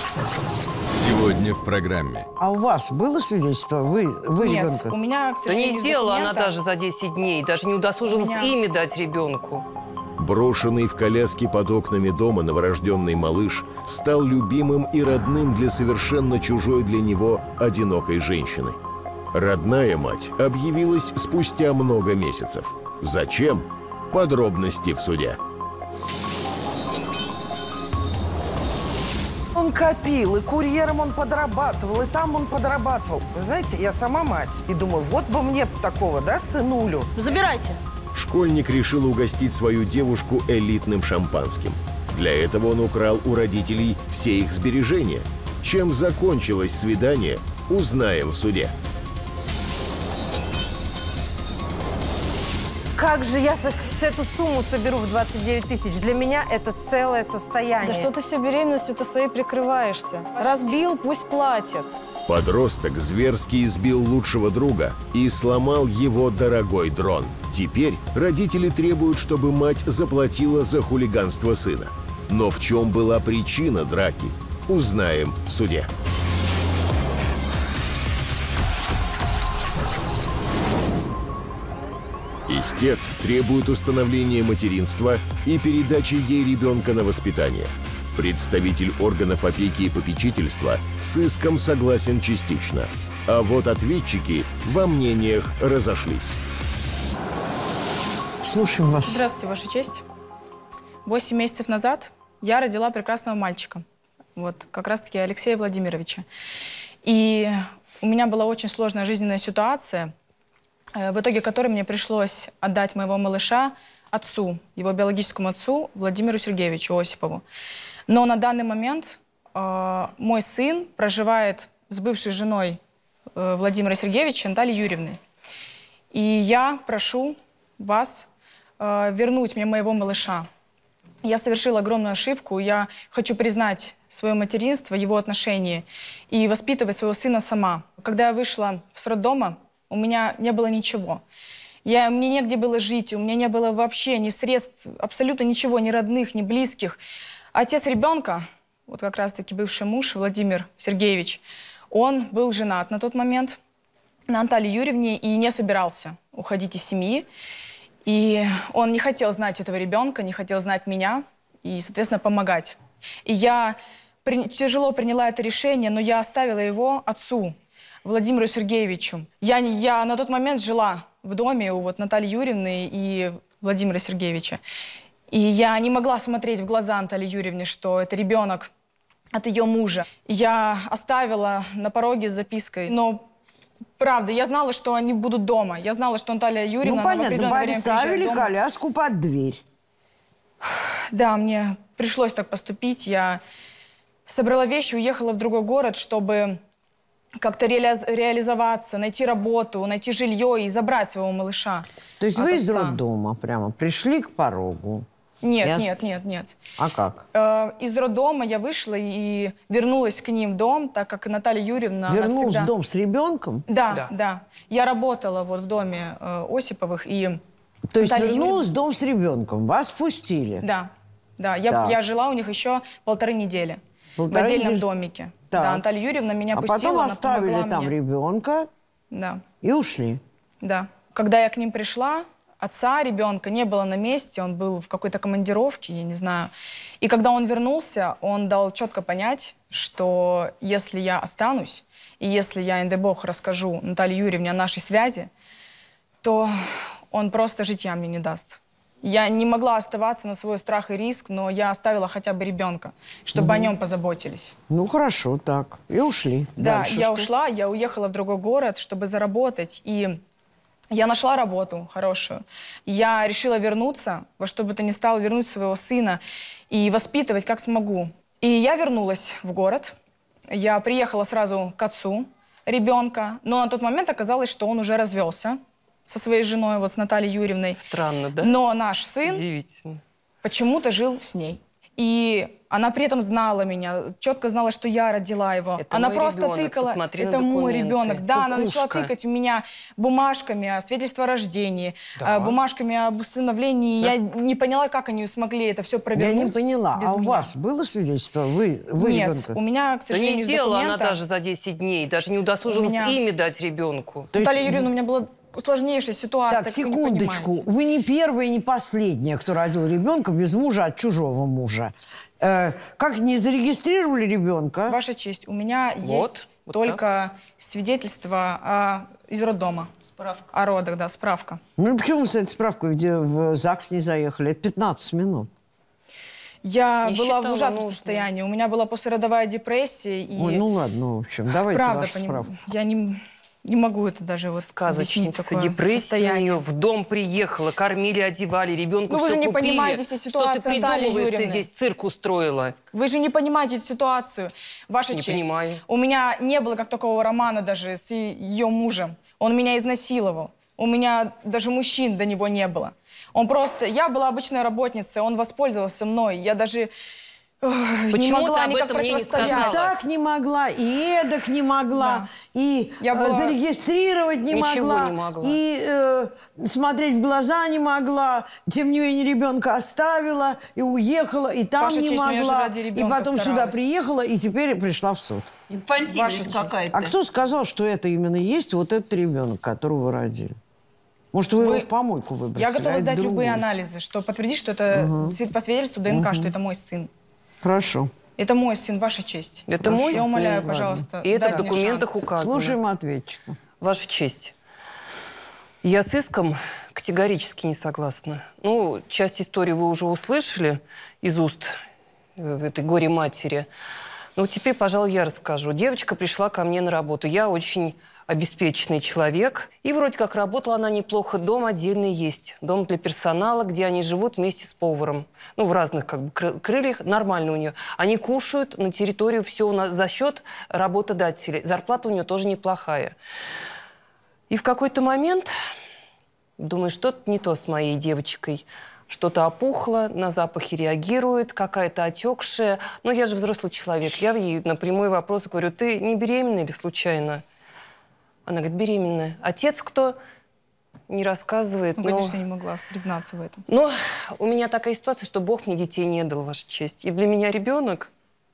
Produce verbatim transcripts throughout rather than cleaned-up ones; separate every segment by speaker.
Speaker 1: Сегодня в программе.
Speaker 2: А у вас было свидетельство? Вы, вы
Speaker 3: Нет,
Speaker 2: ребенка?
Speaker 3: у меня, к
Speaker 4: Да
Speaker 3: сожалению,
Speaker 4: не сделала она
Speaker 3: документа.
Speaker 4: даже за десять дней, даже не удосужилась
Speaker 3: Меня-
Speaker 4: имя дать ребенку.
Speaker 5: Брошенный в коляске под окнами дома новорожденный малыш стал любимым и родным для совершенно чужой для него одинокой женщины. Родная мать объявилась спустя много месяцев. Зачем? Подробности в суде.
Speaker 2: Он копил, и курьером он подрабатывал, и там он подрабатывал. Вы знаете, я сама мать. И думаю, вот бы мне такого, да, сынулю?
Speaker 6: Забирайте.
Speaker 5: Школьник решил угостить свою девушку элитным шампанским. Для этого он украл у родителей все их сбережения. Чем закончилось свидание, узнаем в суде.
Speaker 6: Как же я с, с эту сумму соберу в двадцать девять тысяч? Для меня это целое состояние.
Speaker 7: Да что ты все беременностью-то своей прикрываешься? Разбил, пусть платит.
Speaker 5: Подросток зверски избил лучшего друга и сломал его дорогой дрон. Теперь родители требуют, чтобы мать заплатила за хулиганство сына. Но в чем была причина драки, узнаем в суде. Истец требует установления материнства и передачи ей ребенка на воспитание. Представитель органов опеки и попечительства с иском согласен частично. А вот ответчики во мнениях разошлись.
Speaker 2: Слушаем вас.
Speaker 3: Здравствуйте, Ваша честь. Восемь месяцев назад я родила прекрасного мальчика. Вот, как раз-таки Алексея Владимировича. И у меня была очень сложная жизненная ситуация, в итоге которой мне пришлось отдать моего малыша отцу, его биологическому отцу Владимиру Сергеевичу Осипову. Но на данный момент э, мой сын проживает с бывшей женой э, Владимира Сергеевича Натальей Юрьевной. И я прошу вас э, вернуть мне моего малыша. Я совершила огромную ошибку, я хочу признать свое материнство, его отношения и воспитывать своего сына сама. Когда я вышла с роддома, у меня не было ничего. Я, мне негде было жить, у меня не было вообще ни средств, абсолютно ничего, ни родных, ни близких. Отец ребенка, вот как раз-таки бывший муж Владимир Сергеевич, он был женат на тот момент на Наталье Юрьевне и не собирался уходить из семьи. И он не хотел знать этого ребенка, не хотел знать меня и, соответственно, помогать. И я при... тяжело приняла это решение, но я оставила его отцу, Владимиру Сергеевичу. Я, я на тот момент жила в доме у вот Натальи Юрьевны и Владимира Сергеевича. И я не могла смотреть в глаза Наталье Юрьевне, что это ребенок от ее мужа. Я оставила на пороге с запиской. Но, правда, я знала, что они будут дома. Я знала, что Наталья Юрьевна...
Speaker 2: Ну, понятно, поставили коляску под дверь.
Speaker 3: Да, мне пришлось так поступить. Я собрала вещи, уехала в другой город, чтобы как-то реали... реализоваться, найти работу, найти жилье и забрать своего малыша.
Speaker 2: То есть вы из роддома прямо пришли к порогу?
Speaker 3: Нет,
Speaker 2: Я...
Speaker 3: нет, нет, нет.
Speaker 2: А как?
Speaker 3: Э, из роддома я вышла и вернулась к ним в дом, так как Наталья Юрьевна...
Speaker 2: Вернулась
Speaker 3: всегда...
Speaker 2: в дом с ребенком?
Speaker 3: Да, да, да. Я работала вот в доме э, Осиповых и...
Speaker 2: То есть
Speaker 3: Наталья
Speaker 2: вернулась
Speaker 3: Юрьевна...
Speaker 2: в дом с ребенком, вас впустили?
Speaker 3: Да, да. Я, я жила у них еще полторы недели. Полторы в отдельном недели? домике. Так. Да, Наталья Юрьевна меня
Speaker 2: а
Speaker 3: пустила.
Speaker 2: А потом оставили там
Speaker 3: мне.
Speaker 2: ребенка,
Speaker 3: да.
Speaker 2: И ушли?
Speaker 3: Да. Когда я к ним пришла, отца ребенка не было на месте, он был в какой-то командировке, я не знаю. И когда он вернулся, он дал четко понять, что если я останусь, и если я, не дай бог, расскажу Наталье Юрьевне о нашей связи, то он просто житья мне не даст. Я не могла оставаться на свой страх и риск, но я оставила хотя бы ребенка, чтобы угу. о нем позаботились.
Speaker 2: Ну, хорошо, так. И ушли.
Speaker 3: Да,
Speaker 2: Дальше
Speaker 3: я
Speaker 2: что?
Speaker 3: ушла, я уехала в другой город, чтобы заработать. И я нашла работу хорошую. Я решила вернуться, во что бы то ни стало, вернуть своего сына и воспитывать как смогу. И я вернулась в город. Я приехала сразу к отцу ребенка, но на тот момент оказалось, что он уже развелся со своей женой, вот с Натальей Юрьевной.
Speaker 4: Странно, да?
Speaker 3: Но наш сын
Speaker 4: Удивительно.
Speaker 3: почему-то жил с ней. И Она при этом знала меня, четко знала, что я родила его.
Speaker 4: Это
Speaker 3: она
Speaker 4: мой
Speaker 3: просто
Speaker 4: ребенок,
Speaker 3: тыкала.
Speaker 4: посмотри
Speaker 3: Это
Speaker 4: на
Speaker 3: мой
Speaker 4: документы.
Speaker 3: ребенок. Да, она начала
Speaker 4: Кукушка.
Speaker 3: тыкать у меня бумажками, свидетельство о рождении,
Speaker 1: Да.
Speaker 3: э, бумажками об усыновлении. Я не поняла, как они смогли это все
Speaker 1: Я
Speaker 3: провернуть.
Speaker 1: не поняла,
Speaker 3: без
Speaker 1: а у
Speaker 3: меня.
Speaker 1: вас было свидетельство? Вы, вы
Speaker 3: Нет,
Speaker 1: ребенка?
Speaker 3: у меня, к
Speaker 4: Да
Speaker 3: сожалению,
Speaker 4: не
Speaker 3: из
Speaker 4: сделала она
Speaker 3: документа...
Speaker 4: даже за десять дней, даже не удосужилась
Speaker 3: У меня-
Speaker 4: имя дать ребенку.
Speaker 1: То есть-
Speaker 3: Наталья Юрьевна, у меня была сложнейшая ситуация,
Speaker 1: Так,
Speaker 3: как вы не
Speaker 1: секундочку.
Speaker 3: понимаете.
Speaker 1: Вы не первая, не последняя, кто родил ребенка без мужа от чужого мужа. Э, как не зарегистрировали ребенка?
Speaker 3: Ваша честь, у меня
Speaker 4: Вот,
Speaker 3: есть
Speaker 4: вот
Speaker 3: только свидетельство о- из роддома.
Speaker 4: Справка.
Speaker 3: О родах, да, справка.
Speaker 1: Ну и почему вы с этой справкой где в ЗАГС не заехали? Это пятнадцать минут.
Speaker 3: Я
Speaker 4: Не
Speaker 3: была в
Speaker 4: считала
Speaker 3: ужасном
Speaker 4: нужным.
Speaker 3: состоянии. У меня была послеродовая депрессия. И
Speaker 1: Ой, ну ладно, в общем, давайте
Speaker 3: правда,
Speaker 1: вашу
Speaker 3: поним-
Speaker 1: справку.
Speaker 3: я не, не могу это даже вот объяснить,
Speaker 4: Сказочница,
Speaker 3: такое
Speaker 4: депрессия у
Speaker 3: состояние.
Speaker 4: нее, в дом приехала, кормили, одевали, ребенку
Speaker 3: Ну, вы
Speaker 4: все
Speaker 3: же не
Speaker 4: купили.
Speaker 3: понимаете все ситуации,
Speaker 4: Что ты
Speaker 3: Наталья
Speaker 4: придумываешь, ты
Speaker 3: Юрьевна.
Speaker 4: здесь цирк устроила?
Speaker 3: Вы же не понимаете эту ситуацию. Ваша
Speaker 4: Не
Speaker 3: честь.
Speaker 4: понимаю.
Speaker 3: У меня не было как такого романа даже с ее мужем. Он меня изнасиловал. У меня даже мужчин до него не было. Он просто... Я была обычная работница, он воспользовался мной. Я даже ох, не
Speaker 4: Почему ты
Speaker 3: могла
Speaker 4: об
Speaker 3: никак
Speaker 4: этом мне не
Speaker 3: противостоять.
Speaker 4: сказала?
Speaker 1: Так не могла, и эдак не могла,
Speaker 3: Да.
Speaker 1: и
Speaker 3: Я
Speaker 1: э,
Speaker 3: была-
Speaker 1: зарегистрировать не
Speaker 4: Ничего
Speaker 1: могла,
Speaker 4: не могла.
Speaker 1: и э, смотреть в глаза не могла. Тем не менее, ребенка оставила и уехала, и там
Speaker 3: Ваша
Speaker 1: не
Speaker 3: честь, но я же
Speaker 1: могла.
Speaker 3: ради
Speaker 1: И
Speaker 3: ребенка
Speaker 1: потом сюда
Speaker 3: старалась.
Speaker 1: приехала, и теперь пришла в суд.
Speaker 3: Ваша
Speaker 8: Инфантильность
Speaker 3: честь.
Speaker 8: какая-то.
Speaker 1: А кто сказал, что это именно есть вот этот ребенок, которого вы родили? Может, вы,
Speaker 3: Вы-
Speaker 1: его в помойку выбросили?
Speaker 3: Я готова
Speaker 1: а это
Speaker 3: сдать любые
Speaker 1: другой?
Speaker 3: анализы, что подтвердить, что это свид- по свидетельству ДНК, что это мой сын.
Speaker 1: Хорошо.
Speaker 3: Это мой сын, ваша честь.
Speaker 4: Это мой
Speaker 3: Я умоляю,
Speaker 1: сын, ладно.
Speaker 3: пожалуйста,
Speaker 4: И это
Speaker 3: дать
Speaker 4: в
Speaker 3: мне
Speaker 4: документах
Speaker 3: шанс.
Speaker 4: указано.
Speaker 1: Слушаем ответчика.
Speaker 4: Ваша честь. Я с иском категорически не согласна. Ну, часть истории вы уже услышали из уст э, этой горе-матери. Ну, теперь, пожалуй, я расскажу. Девочка пришла ко мне на работу. Я очень обеспеченный человек. И вроде как работала она неплохо. Дом отдельный есть. Дом для персонала, где они живут вместе с поваром. Ну, в разных как бы кры- крыльях. Нормально у нее. Они кушают на территорию все у нас за счет работодателей. Зарплата у нее тоже неплохая. И в какой-то момент думаю, что-то не то с моей девочкой. Что-то опухло, на запахи реагирует, какая-то отекшая. Но я же взрослый человек. Я ей на прямой вопрос говорю: ты не беременна или случайно? Она говорит: беременная. Отец кто? Не рассказывает.
Speaker 3: Ну,
Speaker 4: но...
Speaker 3: конечно, я не могла признаться в этом.
Speaker 4: Но у меня такая ситуация, что Бог мне детей не дал, ваша честь. И для меня ребенок...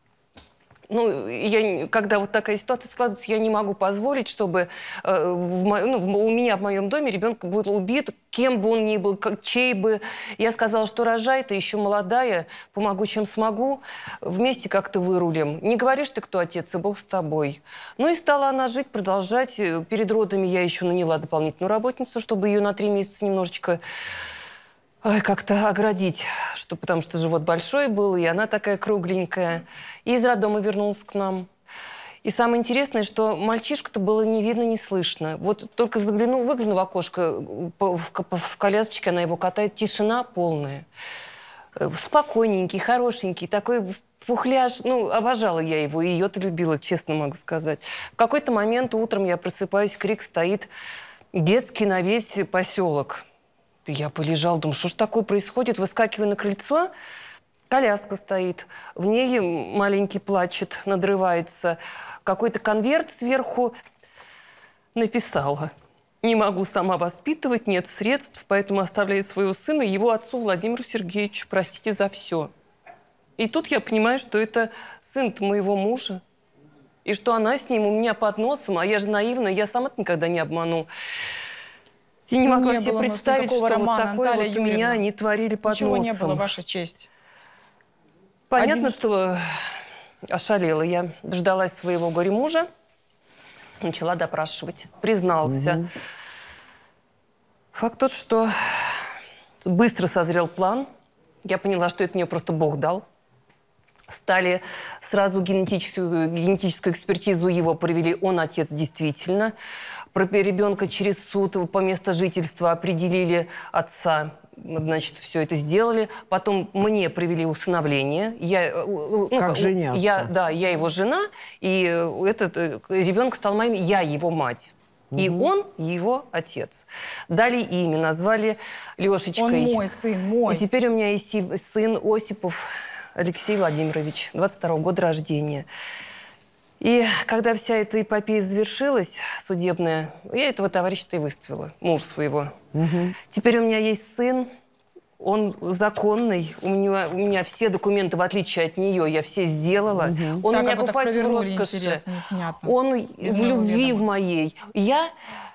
Speaker 4: Ну, я, когда вот такая ситуация складывается, я не могу позволить, чтобы э, в мо- ну, в- у меня в моем доме ребенок был убит, кем бы он ни был, как, чей бы. Я сказала, что рожай, ты еще молодая, помогу, чем смогу, вместе как-то вырулим. Не говоришь ты, кто отец, и Бог с тобой. Ну и стала она жить, продолжать. Перед родами я еще наняла дополнительную работницу, чтобы ее на три месяца немножечко... Ой, как-то оградить, что, потому что живот большой был, и она такая кругленькая. И из роддома вернулась к нам. И самое интересное, что мальчишку-то было не видно, не слышно. Вот только загляну, выгляну в окошко, по- в, ко- в колясочке она его катает, тишина полная. Э, Спокойненький, хорошенький, такой пухляж. Ну, обожала я его, и ее-то любила, честно могу сказать. В какой-то момент утром я просыпаюсь, крик стоит детский на весь поселок. Я полежала, думаю, что ж такое происходит? Выскакиваю на крыльцо, коляска стоит, в ней маленький плачет, надрывается. Какой-то конверт сверху написала: не могу сама воспитывать, нет средств, поэтому оставляю своего сына его отцу Владимиру Сергеевичу. Простите за все. И тут я понимаю, что это сын-то моего мужа. И что она с ним у меня под носом, а я же наивна, я сама никогда не обману. И не
Speaker 3: Ну,
Speaker 4: могла
Speaker 3: не
Speaker 4: себе
Speaker 3: было у нас
Speaker 4: представить,
Speaker 3: никакого
Speaker 4: что
Speaker 3: романа,
Speaker 4: вот такое
Speaker 3: Наталья
Speaker 4: вот у меня
Speaker 3: Юрьевна.
Speaker 4: они творили под
Speaker 3: Ничего
Speaker 4: носом.
Speaker 3: не было, ваша честь.
Speaker 4: Понятно,
Speaker 3: Один-
Speaker 4: что ошалела. Я дождалась своего горе-мужа, начала допрашивать. Признался. Факт тот, что быстро созрел план. Я поняла, что это мне просто Бог дал. Стали сразу генетическую, генетическую экспертизу его провели. Он отец действительно. Про ребенка через суд по месту жительства определили отца. Значит, все это сделали. Потом мне провели усыновление. Я, ну,
Speaker 1: Как жене отца.
Speaker 4: я, да, я его жена, и этот э, ребенок стал моим, я его мать. И он его отец. Дали имя, назвали Лешечкой.
Speaker 3: Он мой сын, мой.
Speaker 4: И теперь у меня есть си- сын Осипов. Алексей Владимирович, двадцать второго года рождения. И когда вся эта эпопея завершилась, судебная, я этого товарища-то и выставила, муж своего. Угу. Теперь у меня есть сын, он законный, у меня, у меня все документы, в отличие от нее, я все сделала. Угу. Он
Speaker 3: так,
Speaker 4: меня
Speaker 3: как
Speaker 4: купает в роскоши. Он в любви в моей. Я,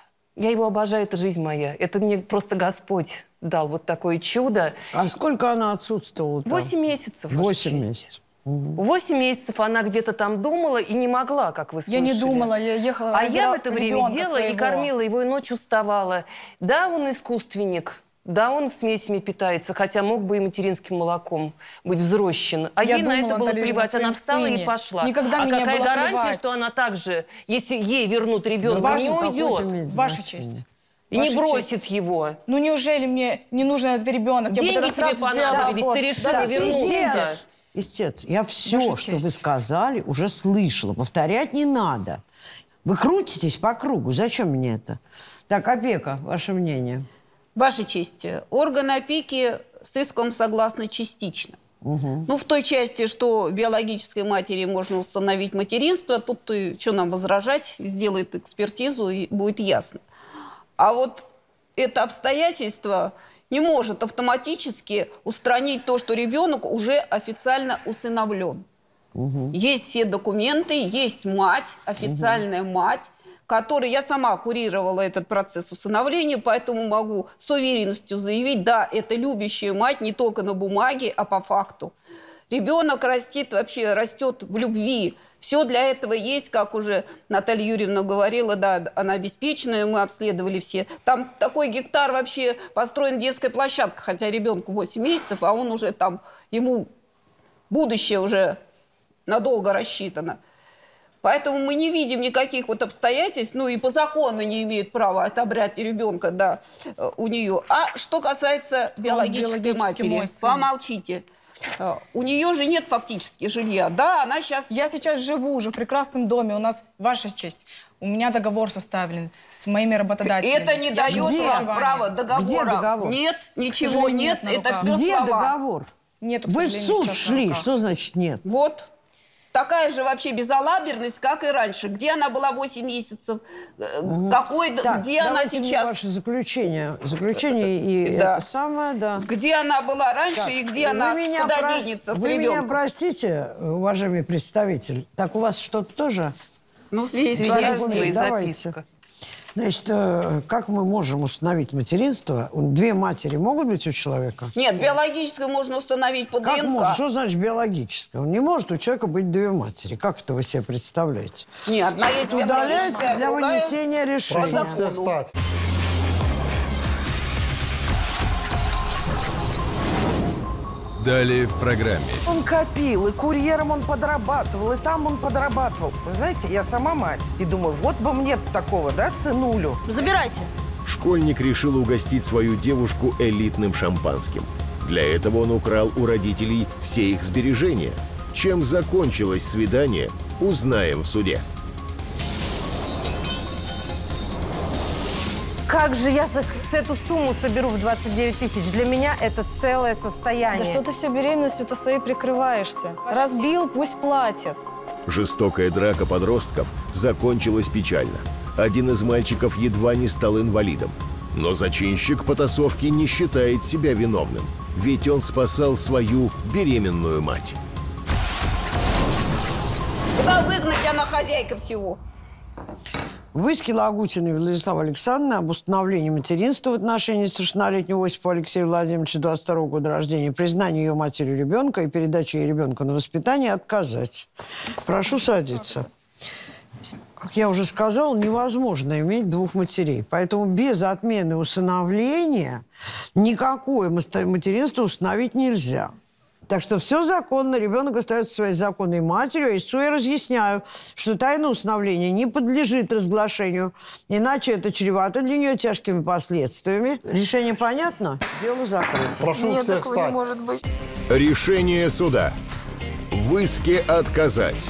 Speaker 4: я его обожаю, это жизнь моя. Это мне просто Господь дал вот такое чудо.
Speaker 1: А сколько она отсутствовала?
Speaker 4: Восемь месяцев.
Speaker 1: Восемь месяцев.
Speaker 4: Восемь месяцев она где-то там думала и не могла, как вы слышали.
Speaker 3: Я не думала, я ехала...
Speaker 4: А я в это время делала и кормила его, и ночью вставала. Да, он искусственник, да, он смесями питается, хотя мог бы и материнским молоком быть взрощен. А
Speaker 3: я
Speaker 4: ей
Speaker 3: думала,
Speaker 4: на это было
Speaker 3: Наталья,
Speaker 4: плевать. Она встала
Speaker 3: сыне.
Speaker 4: и пошла.
Speaker 3: Никогда
Speaker 4: а
Speaker 3: мне
Speaker 4: какая
Speaker 3: было
Speaker 4: гарантия,
Speaker 3: плевать.
Speaker 4: что она также, если ей вернут ребенка,
Speaker 1: Да
Speaker 4: не уйдет?
Speaker 3: Ваша честь.
Speaker 4: И
Speaker 3: Ваша
Speaker 4: не бросит
Speaker 3: честь.
Speaker 4: его.
Speaker 3: Ну неужели мне не нужен этот ребенок?
Speaker 4: Деньги
Speaker 3: я бы
Speaker 4: тебе понадобились, ты решила
Speaker 1: Да,
Speaker 4: вернуться.
Speaker 1: истец, истец, я все,
Speaker 3: Ваша
Speaker 1: что
Speaker 3: честь.
Speaker 1: вы сказали, уже слышала. Повторять не надо. Вы крутитесь по кругу. Зачем мне это? Так, опека, ваше мнение.
Speaker 8: Ваша честь, органы опеки с иском согласны частично. Угу. Ну, в той части, что биологической матери можно установить материнство, тут и, что нам возражать, сделает экспертизу и будет ясно. А вот это обстоятельство не может автоматически устранить то, что ребенок уже официально усыновлен. Угу. Есть все документы, есть мать, официальная угу. мать, которой я сама курировала этот процесс усыновления, поэтому могу с уверенностью заявить, да, это любящая мать не только на бумаге, а по факту. Ребенок растет, вообще растет в любви. Все для этого есть, как уже Наталья Юрьевна говорила, да, она обеспеченная, мы обследовали все. Там такой гектар вообще построен детская площадка, хотя ребенку восемь месяцев, а он уже там, ему будущее уже надолго рассчитано. Поэтому мы не видим никаких вот обстоятельств, ну и по закону не имеют права отобрать ребенка, да, у нее. А что касается биологической матери, помолчите. У нее же нет фактически жилья. Да, она сейчас...
Speaker 3: Я сейчас живу уже в прекрасном доме. У нас, ваша честь, у меня договор составлен с моими работодателями.
Speaker 8: Это не дает
Speaker 1: Где?
Speaker 8: вам права договора.
Speaker 1: Где договор?
Speaker 8: Нет, ничего нет.
Speaker 3: нет
Speaker 8: это все
Speaker 1: Где
Speaker 8: слова.
Speaker 1: договор?
Speaker 3: Нету,
Speaker 1: Вы в суд шли. Что значит нет?
Speaker 8: Вот. Такая же вообще безалаберность, как и раньше. Где она была восемь месяцев? Угу. Какой,
Speaker 1: так,
Speaker 8: где она сейчас?
Speaker 1: Ваше заключение. Заключение и
Speaker 8: да.
Speaker 1: это самое, да.
Speaker 8: Где она была раньше так, и где она
Speaker 1: меня
Speaker 8: куда
Speaker 1: про...
Speaker 8: денется с
Speaker 1: вы
Speaker 8: ребенком?
Speaker 1: Вы меня простите, уважаемый представитель. Так у вас что-то тоже?
Speaker 8: Ну,
Speaker 4: свидетельство и записка.
Speaker 1: Значит, как мы можем установить материнство? Две матери могут быть у человека?
Speaker 8: Нет, биологическое можно установить по
Speaker 1: как
Speaker 8: ДНК.
Speaker 1: Может? Что значит биологическое? Не может у человека быть две матери. Как это вы себе представляете?
Speaker 8: Нет, одна есть
Speaker 1: удаляется для вынесения решения.
Speaker 9: Прошу встать.
Speaker 10: Далее в программе.
Speaker 2: Он копил, и курьером он подрабатывал, и там он подрабатывал. Вы знаете, я сама мать. И думаю, вот бы мне такого, да, сынулю?
Speaker 8: Забирайте.
Speaker 5: Школьник решил угостить свою девушку элитным шампанским. Для этого он украл у родителей все их сбережения. Чем закончилось свидание, узнаем в суде.
Speaker 6: Как же я с, с эту сумму соберу в двадцать девять тысяч? Для меня это целое состояние.
Speaker 7: Да что ты все беременностью-то своей прикрываешься? Разбил, пусть платят.
Speaker 5: Жестокая драка подростков закончилась печально. Один из мальчиков едва не стал инвалидом. Но зачинщик потасовки не считает себя виновным, ведь он спасал свою беременную мать.
Speaker 8: Куда выгнать, она хозяйка всего.
Speaker 1: В иске Лагутиной Владислава Александровны об установлении материнства в отношении совершеннолетнего Осипа Алексея Владимировича двадцать второго года рождения, признание ее матерью ребенка и передаче ей ребенка на воспитание отказать. Прошу садиться. Как я уже сказала, невозможно иметь двух матерей. Поэтому без отмены усыновления никакое материнство установить нельзя. Так что все законно, ребенок остается своей законной матерью. И истцу я разъясняю, что тайна усыновления не подлежит разглашению, иначе это чревато для нее тяжкими последствиями. Решение понятно? Дело закрыто.
Speaker 9: Прошу
Speaker 8: Нет,
Speaker 9: всех
Speaker 8: такого
Speaker 9: встать.
Speaker 8: не может быть.
Speaker 5: Решение суда. В иске отказать.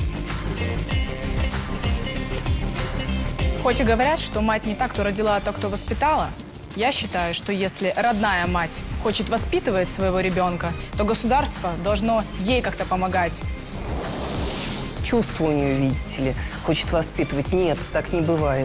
Speaker 3: Хоть и говорят, что мать не та, кто родила, а та, кто воспитала, я считаю, что если родная мать хочет воспитывать своего ребенка, то государство должно ей как-то помогать.
Speaker 4: Чувства у нее, видите ли, хочет воспитывать. Нет, так не бывает.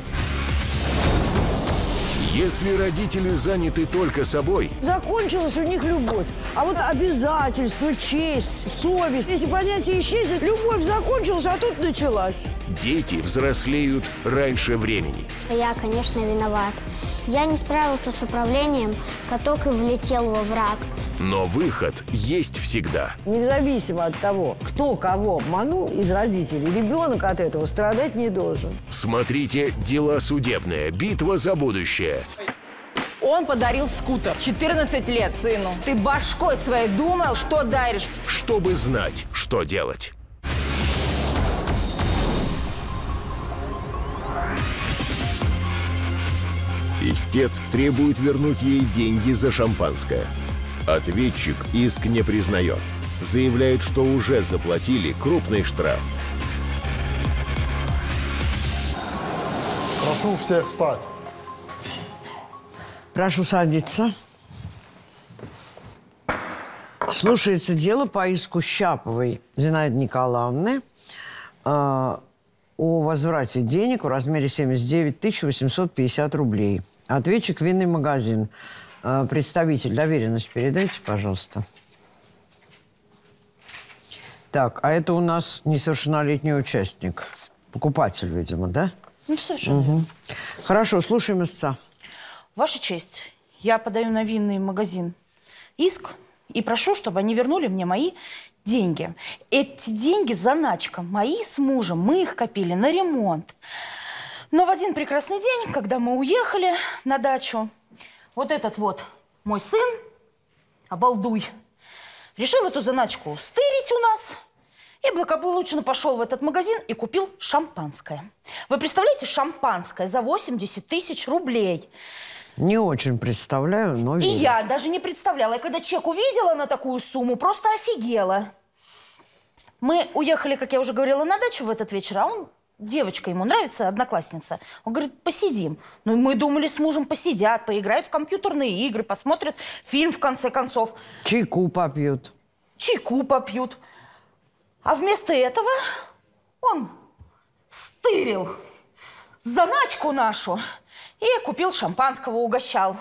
Speaker 5: Если родители заняты только собой,
Speaker 1: Закончилась у них любовь. А вот обязательства, честь, совесть, эти понятия исчезнут. Любовь закончилась, а тут началась.
Speaker 5: дети взрослеют раньше времени.
Speaker 9: Я, конечно, виноват. Я не справился с управлением, каток и влетел во враг.
Speaker 5: Но выход есть всегда.
Speaker 1: Независимо от того, кто кого обманул из родителей, ребенок от этого страдать не должен.
Speaker 5: Смотрите «Дела судебные. Битва за будущее».
Speaker 6: Он подарил скутер. четырнадцать лет сыну. Ты башкой своей думал, что даришь?
Speaker 5: Чтобы знать, что делать. Истец требует вернуть ей деньги за шампанское. Ответчик иск не признает. Заявляет, что уже заплатили крупный штраф.
Speaker 10: Прошу всех встать.
Speaker 1: Прошу садиться. Слушается дело по иску Щаповой Зинаиды Николаевны э, о возврате денег в размере семьдесят девять тысяч восемьсот пятьдесят рублей. Ответчик «Винный магазин». Э, представитель, доверенность передайте, пожалуйста. Так, а это у нас несовершеннолетний участник. Покупатель, видимо, да?
Speaker 11: Ну, совершенно.
Speaker 1: Угу. Хорошо, слушаем истца.
Speaker 11: Ваша честь, я подаю на винный магазин иск и прошу, чтобы они вернули мне мои деньги. Эти деньги заначка. Мои с мужем, мы их копили на ремонт. Но в один прекрасный день, когда мы уехали на дачу, вот этот вот мой сын, обалдуй, решил эту заначку стырить у нас и благополучно пошел в этот магазин и купил шампанское. Вы представляете, шампанское за восемьдесят тысяч рублей.
Speaker 1: Не очень представляю, но
Speaker 11: И
Speaker 1: верю.
Speaker 11: я даже не представляла. Я когда чек увидела на такую сумму, просто офигела. Мы уехали, как я уже говорила, на дачу в этот вечер, а он, девочка ему нравится, одноклассница. Он говорит, посидим. Ну и мы думали, с мужем посидят, поиграют в компьютерные игры, посмотрят фильм в конце концов.
Speaker 1: Чайку попьют.
Speaker 11: Чайку попьют. А вместо этого он стырил заначку нашу и купил шампанского, угощал.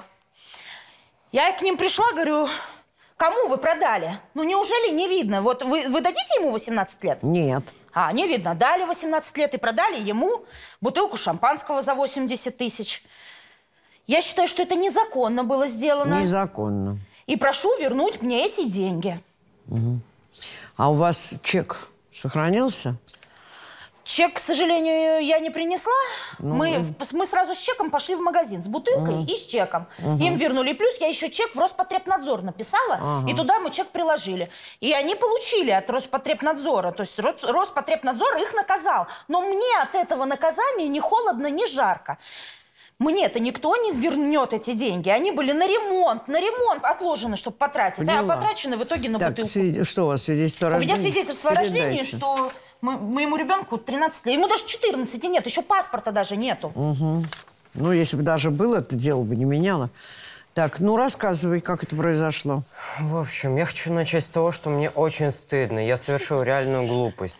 Speaker 11: Я к ним пришла, говорю, кому вы продали? Ну, неужели не видно? Вот вы, вы дадите ему восемнадцать лет?
Speaker 1: Нет.
Speaker 11: А, не видно. Дали восемнадцать лет и продали ему бутылку шампанского за восемьдесят тысяч. Я считаю, что это незаконно было сделано.
Speaker 1: Незаконно.
Speaker 11: И прошу вернуть мне эти деньги.
Speaker 1: Угу. А у вас чек сохранился?
Speaker 11: Чек, к сожалению, я не принесла.
Speaker 1: Ну,
Speaker 11: мы, мы сразу с чеком пошли в магазин. С бутылкой
Speaker 1: угу.
Speaker 11: и с чеком.
Speaker 1: Угу.
Speaker 11: Им вернули. Плюс я еще чек в Роспотребнадзор написала.
Speaker 1: Ага.
Speaker 11: И туда мы чек приложили. И они получили от Роспотребнадзора. То есть Роспотребнадзор их наказал. Но мне от этого наказания ни холодно, ни жарко. Мне-то никто не вернет эти деньги. Они были на ремонт, на ремонт отложены, чтобы потратить.
Speaker 1: Поняла.
Speaker 11: А потрачены в итоге на
Speaker 1: так,
Speaker 11: бутылку.
Speaker 1: Свид... Что у вас, свидетельство о
Speaker 11: У
Speaker 1: рождении?
Speaker 11: меня свидетельство о рождении,
Speaker 1: Передайте.
Speaker 11: что мы, моему ребенку тринадцать лет. Ему даже четырнадцати нет, еще паспорта даже нету.
Speaker 1: Угу. Ну, если бы даже было, это дело бы не меняло. Так, ну рассказывай, как это произошло.
Speaker 12: В общем, я хочу начать с того, что мне очень стыдно. Я совершил реальную глупость.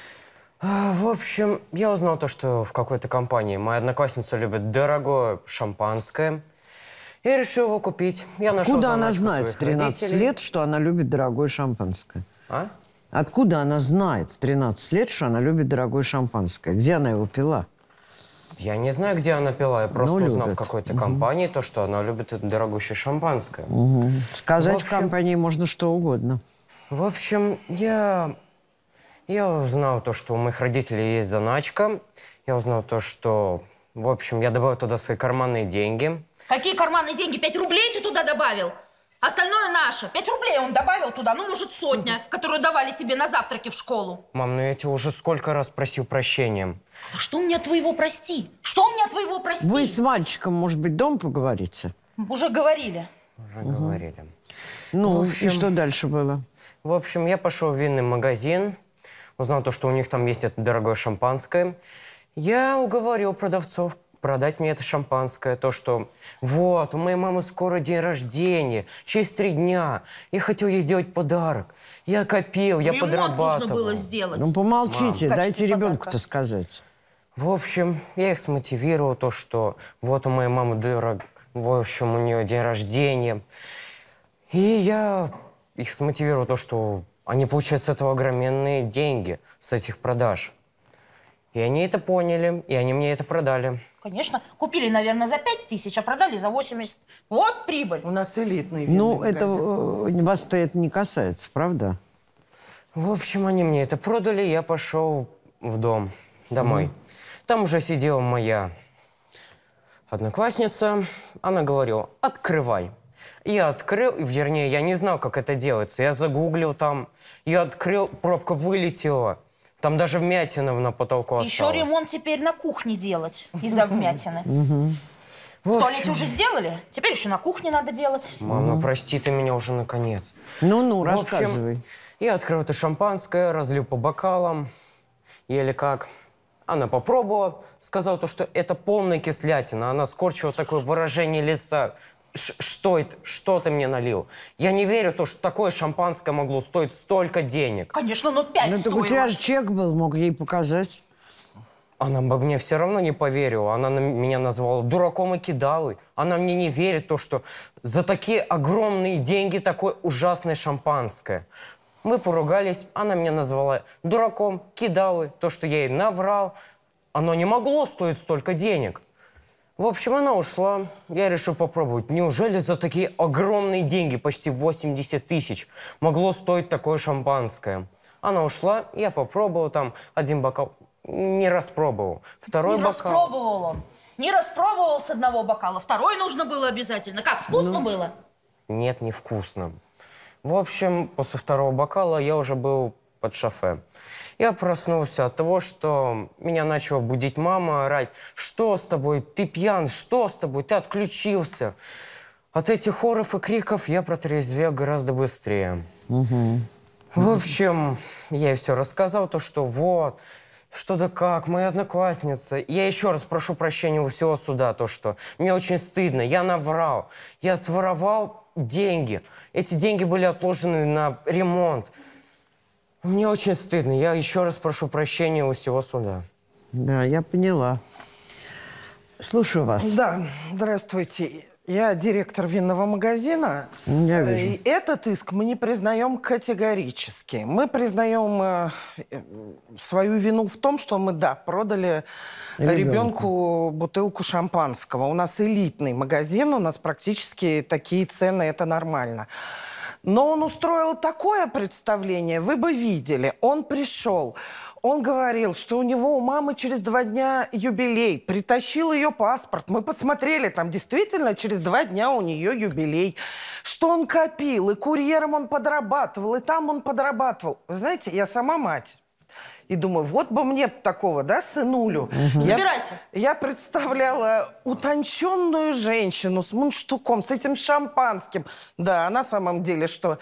Speaker 12: В общем, я узнал то, что в какой-то компании моя одноклассница любит дорогое шампанское. И решил его купить. Я нашел
Speaker 1: Откуда она
Speaker 12: заначку
Speaker 1: знает в
Speaker 12: своих
Speaker 1: тринадцать
Speaker 12: родителей.
Speaker 1: лет, что она любит дорогое шампанское?
Speaker 12: А?
Speaker 1: Откуда она знает в тринадцать лет, что она любит дорогое шампанское? Где она его пила?
Speaker 12: Я не знаю, где она пила. Я просто
Speaker 1: Ну,
Speaker 12: узнал в
Speaker 1: любит.
Speaker 12: какой-то
Speaker 1: Угу.
Speaker 12: компании то, что она любит это дорогущее шампанское.
Speaker 1: Угу. Сказать в,
Speaker 12: В общем-
Speaker 1: компании можно что угодно.
Speaker 12: В общем, я... Я узнал то, что у моих родителей есть заначка. Я узнал то, что... В общем, я добавил туда свои карманные деньги.
Speaker 11: Какие карманные деньги? Пять рублей ты туда добавил? Остальное наше. Пять рублей он добавил туда, ну, может, сотня, которую давали тебе на завтраке в школу.
Speaker 12: Мам, ну я тебя уже сколько раз просил прощения.
Speaker 11: А что мне от твоего прости? Что мне от твоего прости?
Speaker 1: Вы с мальчиком, может быть, дома поговорите?
Speaker 11: Уже говорили.
Speaker 12: Уже угу. говорили.
Speaker 1: Ну,
Speaker 12: В общем-
Speaker 1: и что дальше было?
Speaker 12: В общем, я пошел в винный магазин, узнал то, что у них там есть это дорогое шампанское. Я уговорил продавцов продать мне это шампанское, то, что вот, у моей мамы скоро день рождения, через три дня. Я хотел ей сделать подарок. Я копил, я
Speaker 11: Ремонт
Speaker 12: подрабатывал.
Speaker 11: нужно было сделать.
Speaker 1: Ну, помолчите,
Speaker 12: Мам.
Speaker 1: дайте ребенку-то сказать.
Speaker 12: В общем, я их смотивировал, то, что вот у моей мамы дорог, в общем, у нее день рождения. И я их смотивировал, то, что они получают с этого огроменные деньги, с этих продаж. И они это поняли, и они мне это продали.
Speaker 11: Конечно. Купили, наверное, за пять тысяч, а продали за восемьдесят. Вот прибыль.
Speaker 2: У нас элитный винный
Speaker 1: Ну,
Speaker 2: магазин.
Speaker 1: это э, вас-то это не касается, правда?
Speaker 12: В общем, они мне это продали, я пошел в дом, домой. Mm. Там уже сидела моя одноклассница. Она говорила, открывай. Я открыл, вернее, я не знал, как это делается. Я загуглил там, я открыл, пробка вылетела. Там даже вмятина на потолку осталась.
Speaker 11: Еще ремонт теперь на кухне делать из-за вмятины. В туалете уже сделали? Теперь еще на кухне надо делать.
Speaker 12: Мам, ну прости ты меня уже наконец.
Speaker 1: Ну-ну,
Speaker 12: В
Speaker 1: рассказывай.
Speaker 12: общем, я открыл это шампанское, разлил по бокалам, еле как. Она попробовала, сказала, то, что это полная кислятина. Она скорчила такое выражение лица. Ш что это? Что ты мне налил? Я не верю, то, что такое шампанское могло стоить столько денег.
Speaker 11: Конечно, но пять
Speaker 1: Ну, так
Speaker 11: стоило.
Speaker 1: у тебя же чек был, мог ей показать.
Speaker 12: Она бы мне все равно не поверила. Она на меня назвала дураком и кидалой. Она мне не верит, то, что за такие огромные деньги такое ужасное шампанское. Мы поругались, она меня назвала дураком, кидалой. То, что я ей наврал, оно не могло стоить столько денег. В общем, она ушла. Я решил попробовать. Неужели за такие огромные деньги, почти восемьдесят тысяч, могло стоить такое шампанское? Она ушла, я попробовал там один бокал. Не распробовал. Второй
Speaker 11: не
Speaker 12: бокал.
Speaker 11: распробовал он. Не распробовал с одного бокала. Второй нужно было обязательно. Как, вкусно ну, было?
Speaker 12: Нет, не вкусно. В общем, после второго бокала я уже был под шофе. Я проснулся от того, что меня начала будить мама, орать. Что с тобой? Ты пьян? Что с тобой? Ты отключился. От этих хоров и криков я протрезвел гораздо быстрее.
Speaker 1: Угу.
Speaker 12: В общем, я ей все рассказал, то, что вот, что да как, моя одноклассница. Я еще раз прошу прощения у всего суда, то, что мне очень стыдно, я наврал. Я своровал деньги. Эти деньги были отложены на ремонт. Мне очень стыдно. Я еще раз прошу прощения у всего суда.
Speaker 1: Да, я поняла. Слушаю вас.
Speaker 2: Да, здравствуйте. Я директор винного магазина.
Speaker 1: Я вижу.
Speaker 2: И этот иск мы не признаем категорически. Мы признаем э, свою вину в том, что мы, да, продали ребенку. ребенку бутылку шампанского. У нас элитный магазин, у нас практически такие цены, это нормально. Но он устроил такое представление, вы бы видели. Он пришел, он говорил, что у него у мамы через два дня юбилей. Притащил ее паспорт. Мы посмотрели, там действительно через два дня у нее юбилей. Что он копил, и курьером он подрабатывал, и там он подрабатывал. Вы знаете, я сама мать. И думаю, вот бы мне такого, да, сынулю.
Speaker 11: Угу.
Speaker 2: Я,
Speaker 11: Забирайте.
Speaker 2: Я представляла утонченную женщину с мундштуком, с этим шампанским. Да, на самом деле, что...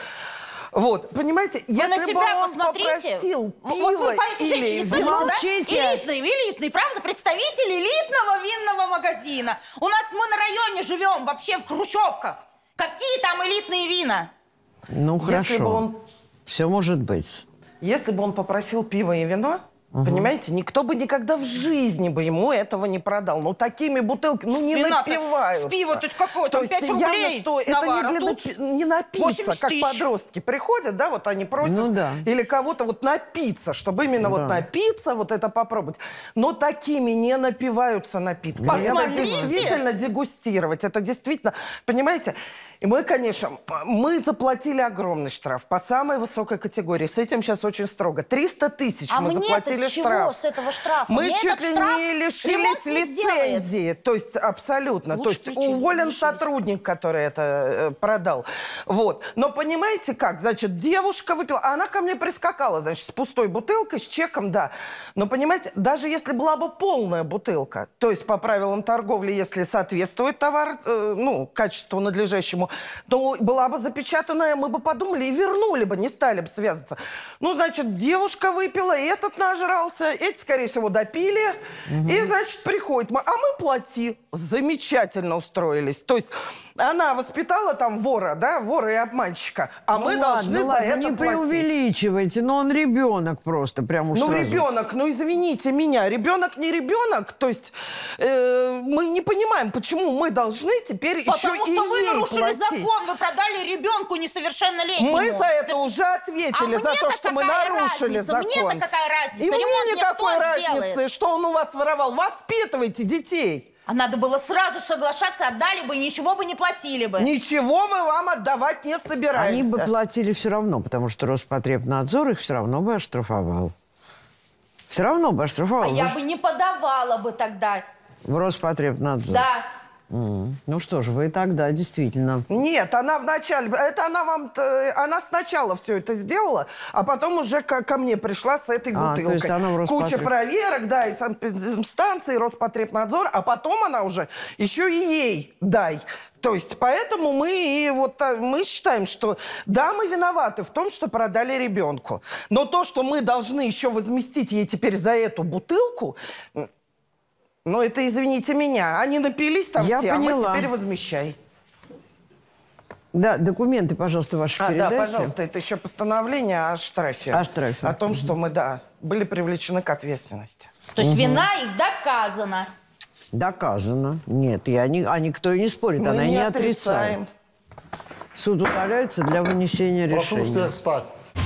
Speaker 2: Вот, понимаете,
Speaker 11: вы
Speaker 2: если
Speaker 11: на себя
Speaker 2: бы он
Speaker 11: посмотрите.
Speaker 2: попросил пиво
Speaker 11: вот вы по этой
Speaker 2: или
Speaker 11: женщине
Speaker 2: вино...
Speaker 11: слышите, да? Элитный, элитный, правда? Представитель элитного винного магазина. У нас мы на районе живем, вообще в хрущевках. Какие там элитные вина?
Speaker 1: Ну, хорошо.
Speaker 2: Если бы он...
Speaker 1: Все может быть.
Speaker 2: Если бы он попросил пиво и вино, угу. понимаете, никто бы никогда в жизни бы ему этого не продал. Ну, такими бутылками, ну, не напиваются.
Speaker 11: Пиво тут какое, там пять рублей
Speaker 2: что это
Speaker 11: навара,
Speaker 2: не, для
Speaker 11: тут
Speaker 2: напи не напиться, как подростки приходят, да, вот они просят,
Speaker 1: ну, да.
Speaker 2: или кого-то вот напиться, чтобы именно да. вот напиться, вот это попробовать. Но такими не напиваются напитками.
Speaker 11: Посмотрите.
Speaker 2: Это действительно дегустировать, это действительно, понимаете... И мы, конечно, мы заплатили огромный штраф по самой высокой категории. С этим сейчас очень строго. триста тысяч
Speaker 11: а
Speaker 2: мы заплатили
Speaker 11: с
Speaker 2: штраф.
Speaker 11: Чего с этого штрафа?
Speaker 2: Мы
Speaker 11: Мне
Speaker 2: чуть ли не лишились
Speaker 11: не
Speaker 2: лицензии.
Speaker 11: сделает.
Speaker 2: То есть абсолютно.
Speaker 11: Лучше
Speaker 2: То есть уволен сотрудник, который это э, продал. Вот. Но понимаете как? Значит, девушка выпила. Она ко мне прискакала, значит, с пустой бутылкой, с чеком, да. Но понимаете, даже если была бы полная бутылка, то есть по правилам торговли, если соответствует товар, э, ну, качеству надлежащему, то была бы запечатанная, мы бы подумали и вернули бы, не стали бы связываться. Ну, значит, девушка выпила, и этот наш нажрался, эти, скорее всего, допили. Угу. И, значит, приходит. А мы плати. Замечательно устроились. То есть она воспитала там вора, да, вора и обманщика. А
Speaker 1: ну
Speaker 2: мы
Speaker 1: ладно,
Speaker 2: должны
Speaker 1: ладно,
Speaker 2: за это
Speaker 1: не
Speaker 2: платить.
Speaker 1: преувеличивайте, но он ребенок просто, прям уж
Speaker 2: Ну,
Speaker 1: сразу.
Speaker 2: ребенок, ну, извините меня, ребенок не ребенок. То есть э, мы не понимаем, почему мы должны теперь
Speaker 11: Потому
Speaker 2: еще и
Speaker 11: что вы
Speaker 2: ей
Speaker 11: нарушили
Speaker 2: платить.
Speaker 11: закон, вы продали ребенку несовершеннолетнему.
Speaker 2: Мы за это уже ответили,
Speaker 11: а
Speaker 2: за то, что мы нарушили
Speaker 11: разница?
Speaker 2: закон.
Speaker 11: Мне-то какая разница?
Speaker 2: И
Speaker 11: Ремонт
Speaker 2: мне
Speaker 11: мне
Speaker 2: никакой
Speaker 11: кто
Speaker 2: разницы,
Speaker 11: сделает?
Speaker 2: что он у вас воровал. Воспитывайте детей.
Speaker 11: А надо было сразу соглашаться, отдали бы, и ничего бы не платили бы.
Speaker 2: Ничего мы вам отдавать не собираемся.
Speaker 1: Они бы платили все равно, потому что Роспотребнадзор их все равно бы оштрафовал. Все равно бы оштрафовал.
Speaker 11: А
Speaker 1: Вы
Speaker 11: я
Speaker 1: ж...
Speaker 11: бы не подавала бы тогда.
Speaker 1: В Роспотребнадзор?
Speaker 11: Да.
Speaker 1: Mm. Ну что ж, вы тогда действительно...
Speaker 2: Нет, она вначале... Это она вам... Она сначала все это сделала, а потом уже ко, ко мне пришла с этой
Speaker 1: а,
Speaker 2: бутылкой.
Speaker 1: То есть она в Роспотреб...
Speaker 2: Куча проверок, да, и санэпидемстанции, и Роспотребнадзор, а потом она уже еще и ей дай. То есть поэтому мы и вот мы считаем, что да, мы виноваты в том, что продали ребенку. Но то, что мы должны еще возместить ей теперь за эту бутылку... Ну, это, извините меня, они напились там
Speaker 1: Я
Speaker 2: все,
Speaker 1: поняла.
Speaker 2: а мы теперь возмещай.
Speaker 1: Да, документы, пожалуйста, ваши
Speaker 2: а,
Speaker 1: передайте.
Speaker 2: Да, пожалуйста, это еще постановление о штрафе.
Speaker 1: О штрафе.
Speaker 2: О том, что мы, да, были привлечены к ответственности.
Speaker 11: То есть
Speaker 1: угу.
Speaker 11: вина их доказана.
Speaker 1: Доказано. Нет, я не, а никто и не спорит,
Speaker 2: мы
Speaker 1: она
Speaker 2: не
Speaker 1: не
Speaker 2: отрицаем.
Speaker 1: отрицает. Суд удаляется для вынесения
Speaker 10: Прошу
Speaker 1: решения.
Speaker 10: всех встать.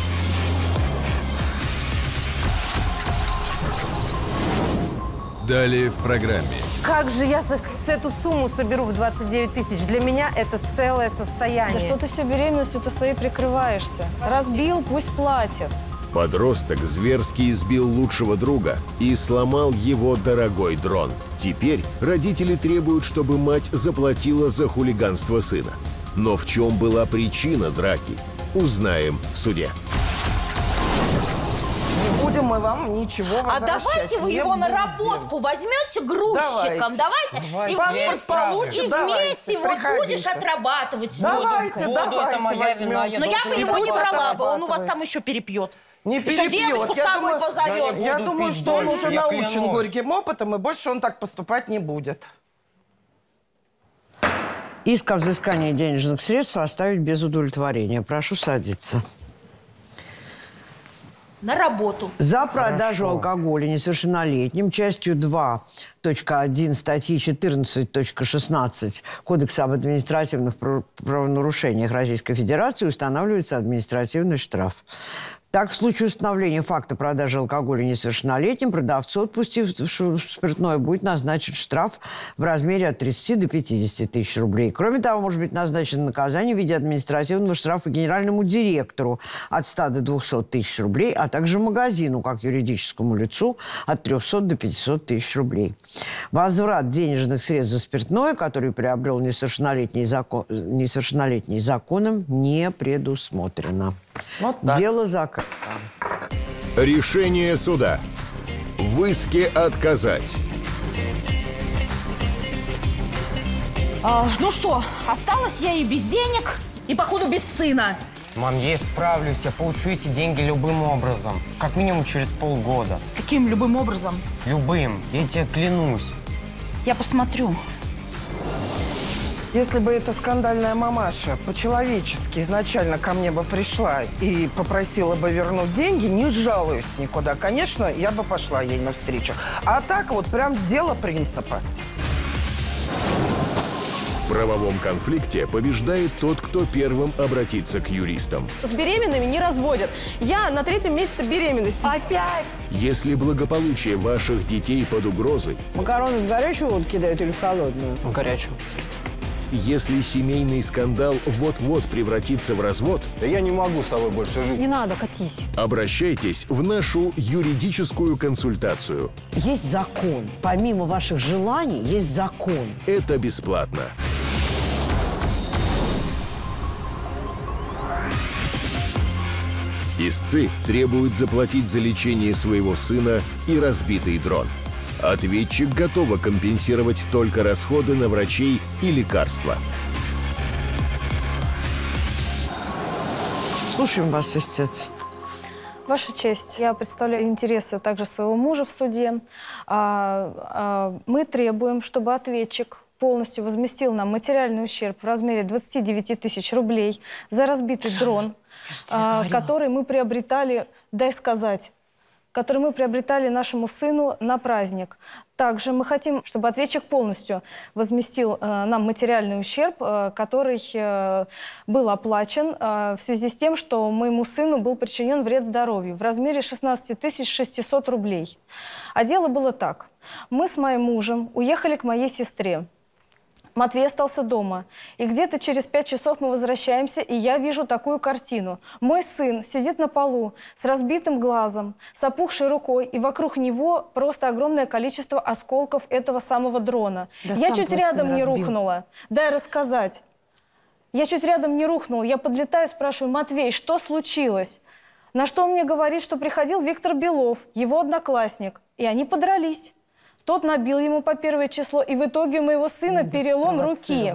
Speaker 13: Далее в программе.
Speaker 6: Как же я с, с эту сумму соберу в двадцать девять тысяч? Для меня это целое состояние.
Speaker 7: Да что ты все беременностью-то своей прикрываешься? Разбил, пусть платит.
Speaker 5: Подросток зверски избил лучшего друга и сломал его дорогой дрон. Теперь родители требуют, чтобы мать заплатила за хулиганство сына. Но в чем была причина драки? Узнаем в суде.
Speaker 2: Не будем мы вам ничего возвращать.
Speaker 11: А давайте вы
Speaker 2: не
Speaker 11: его
Speaker 2: будем.
Speaker 11: на работку возьмете грузчиком. Давайте.
Speaker 2: Давайте.
Speaker 11: И,
Speaker 2: Паспорт получит,
Speaker 11: и вместе вот будешь отрабатывать с
Speaker 2: Давайте,
Speaker 11: ребенком.
Speaker 2: давайте возьмем.
Speaker 11: Но я бы его не брала бы, он у вас там еще перепьет.
Speaker 2: Не
Speaker 11: Еще
Speaker 2: перепьет.
Speaker 11: девочку с
Speaker 2: Я
Speaker 11: собой
Speaker 2: думаю,
Speaker 11: позовет.
Speaker 2: Я, я думаю, что он уже
Speaker 12: я
Speaker 2: научен
Speaker 12: клянусь.
Speaker 2: горьким опытом, и больше он так поступать не будет.
Speaker 1: Иск о взыскании денежных средств оставить без удовлетворения. Прошу садиться.
Speaker 11: На работу.
Speaker 1: За продажу Хорошо. алкоголя несовершеннолетним частью два точка один статьи четырнадцать точка шестнадцать Кодекса об административных правонарушениях Российской Федерации устанавливается административный штраф. Так, в случае установления факта продажи алкоголя несовершеннолетним, продавцу, отпустившему спиртное, будет назначен штраф в размере от тридцати до пятидесяти тысяч рублей. Кроме того, может быть назначено наказание в виде административного штрафа генеральному директору от ста до двухсот тысяч рублей, а также магазину, как юридическому лицу, от трехсот до пятисот тысяч рублей. Возврат денежных средств за спиртное, который приобрел несовершеннолетний, закон, несовершеннолетний законом, не предусмотрено.
Speaker 2: Вот
Speaker 1: Дело закрыто.
Speaker 5: Решение суда. В иске отказать.
Speaker 11: А, ну что, осталась я и без денег, и, походу, без сына.
Speaker 12: Мам, я исправлюсь, я получу эти деньги любым образом. Как минимум через полгода.
Speaker 11: Каким любым образом?
Speaker 12: Любым, я тебе клянусь.
Speaker 11: Я посмотрю.
Speaker 2: Если бы эта скандальная мамаша по-человечески изначально ко мне бы пришла и попросила бы вернуть деньги, не жалуюсь никуда, конечно, я бы пошла ей навстречу. А так вот прям дело принципа.
Speaker 5: В правовом конфликте побеждает тот, кто первым обратится к юристам.
Speaker 7: С беременными не разводят. Я на третьем месяце беременности.
Speaker 11: Опять?
Speaker 5: Если благополучие ваших детей под угрозой...
Speaker 1: Макароны в горячую воду кидают или в холодную?
Speaker 12: В горячую.
Speaker 5: Если семейный скандал вот-вот превратится в развод...
Speaker 10: Да я не могу с тобой больше жить.
Speaker 7: Не надо, катись.
Speaker 5: Обращайтесь в нашу юридическую консультацию.
Speaker 1: Есть закон. Помимо ваших желаний, есть закон.
Speaker 5: Это бесплатно. Истцы требуют заплатить за лечение своего сына и разбитый дрон. Ответчик готова компенсировать только расходы на врачей и лекарства.
Speaker 1: Слушаем вас, истец.
Speaker 7: Ваша честь, я представляю интересы также своего мужа в суде. А, а, мы требуем, чтобы ответчик полностью возместил нам материальный ущерб в размере двадцати девяти тысяч рублей за разбитый Жанна, дрон, а, который мы приобретали, дай сказать, который мы приобретали нашему сыну на праздник. Также мы хотим, чтобы ответчик полностью возместил э, нам материальный ущерб, э, который э, был оплачен э, в связи с тем, что моему сыну был причинен вред здоровью в размере шестнадцати тысяч шестисот рублей. А дело было так. Мы с моим мужем уехали к моей сестре. Матвей остался дома. И где-то через пять часов мы возвращаемся, и я вижу такую картину. Мой сын сидит на полу с разбитым глазом, с опухшей рукой, и вокруг него просто огромное количество осколков этого самого дрона. Да я чуть рядом не рухнула. Дай рассказать. Я чуть рядом не рухнула. Я подлетаю, спрашиваю: Матвей, что случилось? На что он мне говорит, что приходил Виктор Белов, его одноклассник, и они подрались. Тот набил ему по первое число, и в итоге у моего сына перелом руки.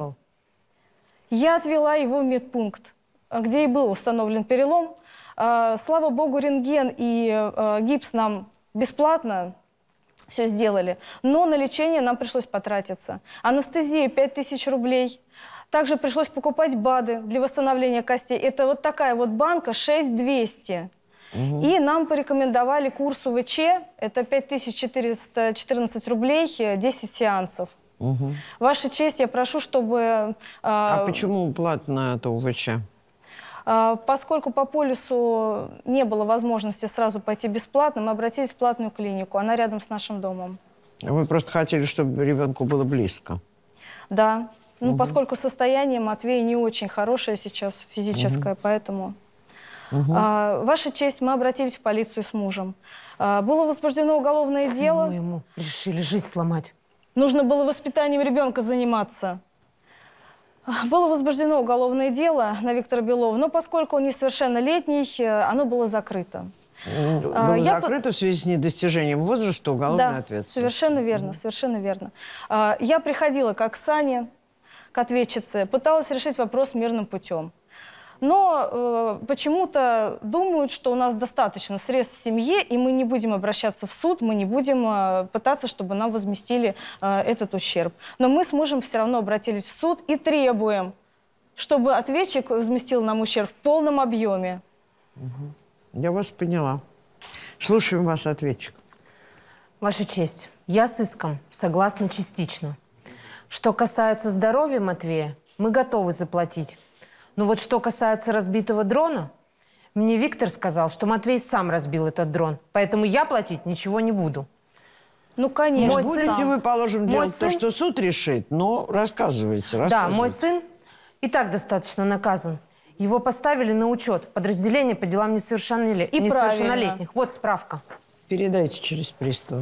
Speaker 7: Я отвела его в медпункт, где и был установлен перелом. Слава богу, рентген и гипс нам бесплатно все сделали, но на лечение нам пришлось потратиться. Анестезия пять тысяч рублей. Также пришлось покупать БАДы для восстановления костей. Это вот такая вот банка шесть тысяч двести. Угу. И нам порекомендовали курс У В Ч, это пять тысяч четыреста четырнадцать рублей, десять сеансов. Угу. Ваша честь, я прошу, чтобы... Э,
Speaker 1: а почему платно это У В Ч?
Speaker 7: Э, поскольку по полису не было возможности сразу пойти бесплатно, мы обратились в платную клинику, она рядом с нашим домом.
Speaker 1: Вы просто хотели, чтобы ребенку было близко?
Speaker 7: Да, ну угу. Поскольку состояние Матвея не очень хорошее сейчас, физическое, угу. Поэтому... Угу. А, Ваша честь, мы обратились в полицию с мужем. А, было возбуждено уголовное Почему дело.
Speaker 6: Мы ему решили жизнь сломать.
Speaker 7: Нужно было воспитанием ребенка заниматься. Было возбуждено уголовное дело на Виктора Белова, но поскольку он несовершеннолетний, оно было закрыто.
Speaker 1: Было а, закрыто я... в связи с недостижением возраста уголовной
Speaker 7: да,
Speaker 1: ответственности.
Speaker 7: Совершенно верно, совершенно верно. А, я приходила к Оксане, к ответчице, пыталась решить вопрос мирным путем. Но э, почему-то думают, что у нас достаточно средств в семье, и мы не будем обращаться в суд, мы не будем э, пытаться, чтобы нам возместили э, этот ущерб. Но мы с мужем все равно обратились в суд и требуем, чтобы ответчик возместил нам ущерб в полном объеме.
Speaker 1: Угу. Я вас поняла. Слушаем вас, ответчик.
Speaker 6: Ваша честь, я с иском согласна частично. Что касается здоровья Матвея, мы готовы заплатить. Но вот что касается разбитого дрона, мне Виктор сказал, что Матвей сам разбил этот дрон, поэтому я платить ничего не буду.
Speaker 7: Ну, конечно.
Speaker 1: Мой Будете сын... вы, положим, мой делать сын... то, что суд решит, но рассказывайте, рассказывайте.
Speaker 6: Да, мой сын и так достаточно наказан. Его поставили на учет подразделение по делам несовершеннолет... несовершеннолетних. Вот справка.
Speaker 1: Передайте через пристава.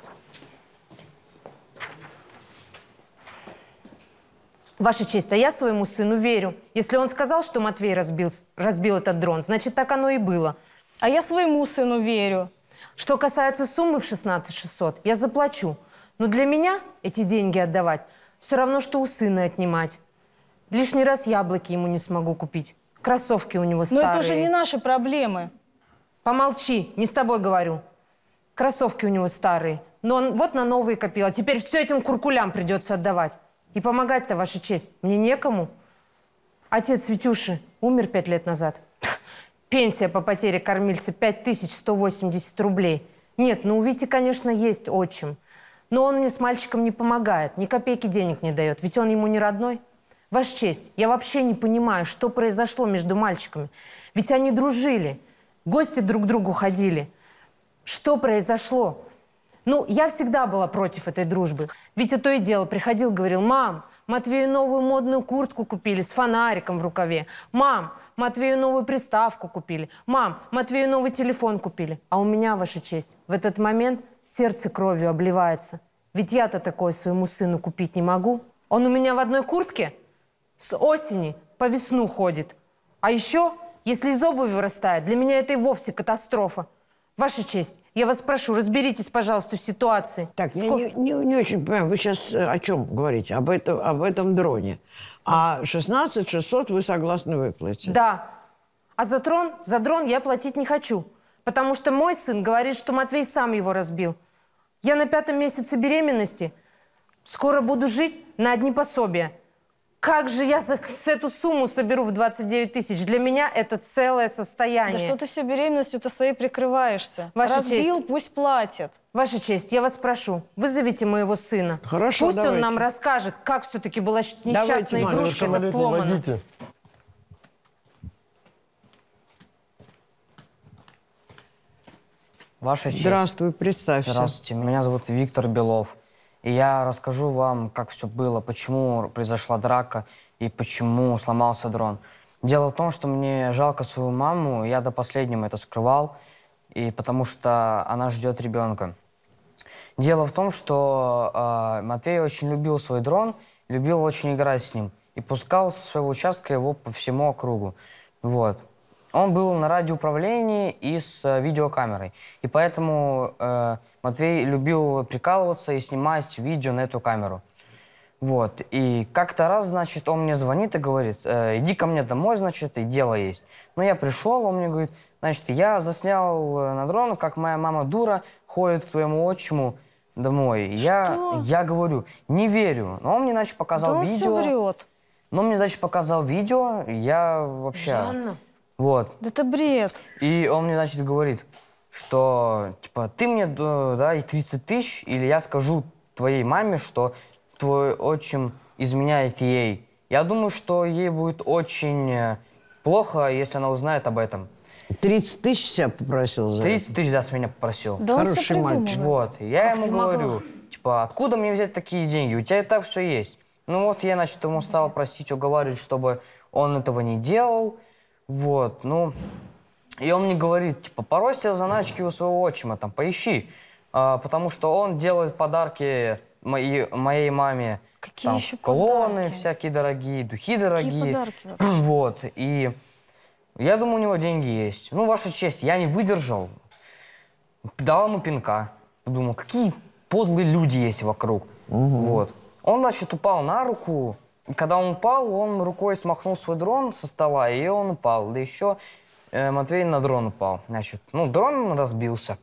Speaker 6: Ваша честь, а я своему сыну верю. Если он сказал, что Матвей разбил, разбил этот дрон, значит, так оно и было.
Speaker 7: А я своему сыну верю.
Speaker 6: Что касается суммы в шестнадцать тысяч шестьсот, я заплачу. Но для меня эти деньги отдавать все равно, что у сына отнимать. Лишний раз яблоки ему не смогу купить. Кроссовки у него старые.
Speaker 7: Но это уже не наши проблемы.
Speaker 6: Помолчи, не с тобой говорю. Кроссовки у него старые. Но он вот на новые копил, а теперь все этим куркулям придется отдавать. И помогать-то, Ваша честь, мне некому. Отец Витюши умер пять лет назад. Пенсия по потере кормильца пять тысяч сто восемьдесят рублей. Нет, ну у Вити, конечно, есть отчим. Но он мне с мальчиком не помогает, ни копейки денег не дает. Ведь он ему не родной. Ваша честь, я вообще не понимаю, что произошло между мальчиками. Ведь они дружили, гости друг к другу ходили. Что произошло? Ну, я всегда была против этой дружбы. Витя то и дело приходил, говорил: мам, Матвею новую модную куртку купили с фонариком в рукаве. Мам, Матвею новую приставку купили. Мам, Матвею новый телефон купили. А у меня, Ваша честь, в этот момент сердце кровью обливается. Ведь я-то такое своему сыну купить не могу. Он у меня в одной куртке с осени по весну ходит. А еще, если из обуви вырастает, для меня это и вовсе катастрофа. Ваша честь, я вас прошу, разберитесь, пожалуйста, в ситуации.
Speaker 1: Так, Сколько... я не, не, не очень понимаю, вы сейчас о чем говорите? Об этом, об этом дроне. А шестнадцать тысяч шестьсот вы согласны выплатить?
Speaker 6: Да. А за дрон, за дрон я платить не хочу. Потому что мой сын говорит, что Матвей сам его разбил. Я на пятом месяце беременности. Скоро буду жить на одни пособия. Как же я за, с эту сумму соберу в двадцать девять тысяч? Для меня это целое состояние.
Speaker 7: Да что ты все беременностью-то своей прикрываешься?
Speaker 6: Ваша
Speaker 7: Разбил,
Speaker 6: честь.
Speaker 7: пусть платит.
Speaker 6: Ваша честь, я вас прошу, вызовите моего сына.
Speaker 1: Хорошо,
Speaker 6: Пусть
Speaker 1: давайте.
Speaker 6: он нам расскажет, как все-таки была несчастная
Speaker 1: Давайте,
Speaker 6: игрушка эта сломана.
Speaker 13: Водите.
Speaker 12: Ваша честь.
Speaker 1: Здравствуй, представься.
Speaker 12: Здравствуйте, меня зовут Виктор Белов. И я расскажу вам, как все было, почему произошла драка и почему сломался дрон. Дело в том, что мне жалко свою маму, я до последнего это скрывал, и потому что она ждет ребенка. Дело в том, что э, Матвей очень любил свой дрон, любил очень играть с ним и пускал со своего участка его по всему округу. Вот. Он был на радиоуправлении и с э, видеокамерой. И поэтому э, Матвей любил прикалываться и снимать видео на эту камеру. Вот. И как-то раз, значит, он мне звонит и говорит, э, иди ко мне домой, значит, и дело есть. Ну, я пришел, он мне говорит, значит, я заснял на дрон, как моя мама дура ходит к твоему отчиму домой. Я, я говорю, не верю. Но он мне, значит, показал
Speaker 7: Да он
Speaker 12: видео.
Speaker 7: все врет.
Speaker 12: Но он мне, значит, показал видео, я вообще...
Speaker 6: Жанна.
Speaker 12: Вот.
Speaker 7: Да это бред.
Speaker 12: И он мне, значит, говорит, что, типа, ты мне, да, и тридцать тысяч, или я скажу твоей маме, что твой отчим изменяет ей. Я думаю, что ей будет очень плохо, если она узнает об этом.
Speaker 1: тридцать тысяч себя попросил за
Speaker 12: тридцать тысяч, да, с меня попросил.
Speaker 7: Да он
Speaker 1: Хороший
Speaker 7: всё
Speaker 1: мальчик.
Speaker 7: придумывает.
Speaker 12: Вот. И я
Speaker 6: Как
Speaker 12: ему
Speaker 6: ты могла?
Speaker 12: говорю, типа, откуда мне взять такие деньги? У тебя и так все есть. Ну вот я, значит, ему стал просить, уговаривать, чтобы он этого не делал. Вот, ну, и он мне говорит, типа, поройся в заначке у своего отчима, там, поищи, а, потому что он делает подарки моей, моей маме.
Speaker 7: Какие
Speaker 12: там,
Speaker 7: еще
Speaker 12: колонны
Speaker 7: подарки?
Speaker 12: всякие дорогие, духи дорогие.
Speaker 7: подарки вообще?
Speaker 12: Вот, и я думаю, у него деньги есть. Ну, ваша честь, я не выдержал, дал ему пинка. Думал, какие подлые люди есть вокруг. Вот. Он, значит, упал на руку. И когда он упал, он рукой смахнул свой дрон со стола, и он упал. Да еще э, Матвей на дрон упал. Значит, ну, дрон разбился.